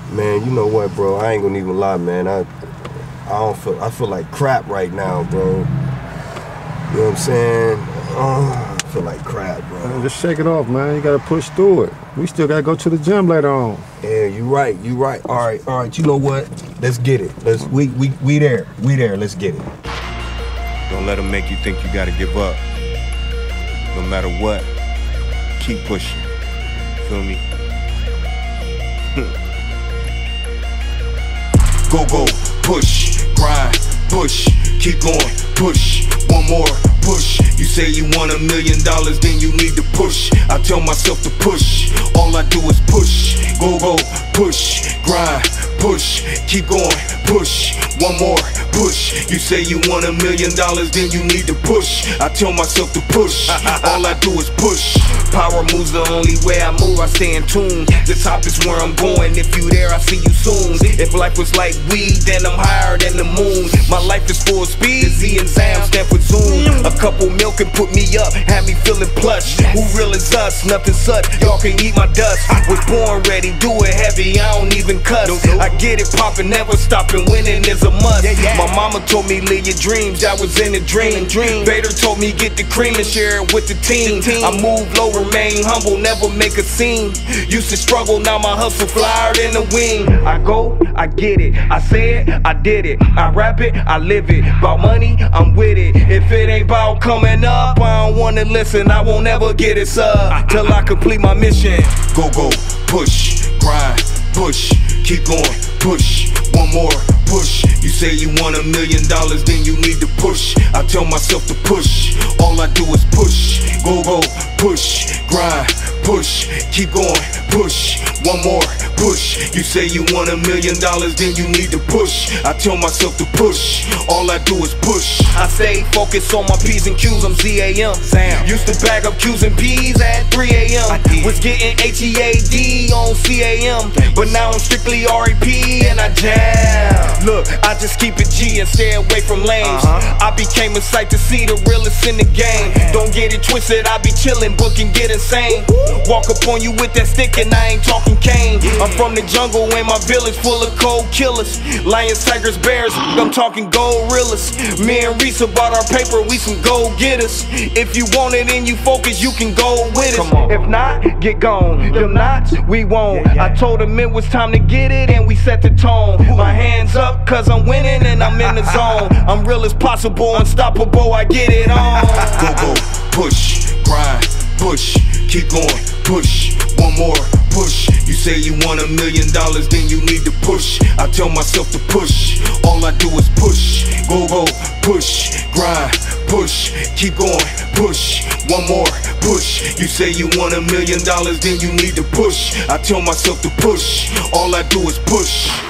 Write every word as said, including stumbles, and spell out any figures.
Man, you know what, bro? I ain't gonna even lie, man. I I don't feel I feel like crap right now, bro. You know what I'm saying? Oh, I feel like crap, bro. Man, just shake it off, man. You gotta push through it. We still gotta go to the gym later on. Yeah, you right, you right. All right, all right. You know what? Let's get it. Let's we we we there. We there. Let's get it. Don't let them make you think you gotta give up. No matter what, keep pushing. Feel me? Go, go, push, grind, push, keep going, push, one more, push. You say you want a million dollars, then you need to push. I tell myself to push, all I do is push. Go, go, push, grind, push, keep going, push, one more, push. You say you want a million dollars, then you need to push. I tell myself to push, all I do is push. Power moves the only way I move, I stay in tune. The top is where I'm going, if you there, I see you soon. If life was like weed, then I'm higher than the moon. My life is full speed, Z and Zam stand for Zoom. A couple milk can put me up, had me feeling plush. Who real is us? Nothing such, y'all can eat my dust. Was born ready, do it heavy, I don't even cuss. I get it poppin', never stopping, winning is a must. My mama told me live your dreams, I was in a dream. Vader told me get the cream and share it with the team. I move low, remain humble, never make a scene. Used to struggle, now my hustle flyer than the wing. I go, I get it, I say it, I did it. I rap it, I live it. About money, I'm with it. If it ain't about coming up, I don't wanna listen. I won't ever get it sub till I complete my mission. Go, go, push, grind, push, keep going, push, one more, push. You say you want a million dollars, then you need to push. I tell myself to push, all I do is push. Go, go, push, grind, push, keep going, push, one more, push. You say you want a million dollars, then you need to push. I tell myself to push, all I do is push. I say focus on my P's and Q's, I'm Z A M. Sam. Used to bag up Q's and P's at three A M Was getting H E A D on C A M, but now I'm strictly R E P and I jam. Look, I just keep it G and stay away from lames. uh-huh. I became a sight to see, the realest in the game. Don't get it twisted, I be chillin', booking, get insane. Walk up on you with that stick and I ain't talking cane. I'm from the jungle and my village full of cold killers. Lions, tigers, bears, I'm talking gorillas. Me and Risa bought our paper, we some gold getters. If you want it and you focus, you can go with us. If not, get gone. Them knots, we won't. I told them it was time to get it and we set the tone. My hands up cause I'm winning and I'm in the zone. I'm real as possible, unstoppable, I get it on. Go, go, push, grind, push, keep going, push, one more, push. You say you want a million dollars, then you need to push. I tell myself to push, all I do is push. Go, go, push, grind, push, keep going, push, one more, push. You say you want a million dollars, then you need to push. I tell myself to push, all I do is push.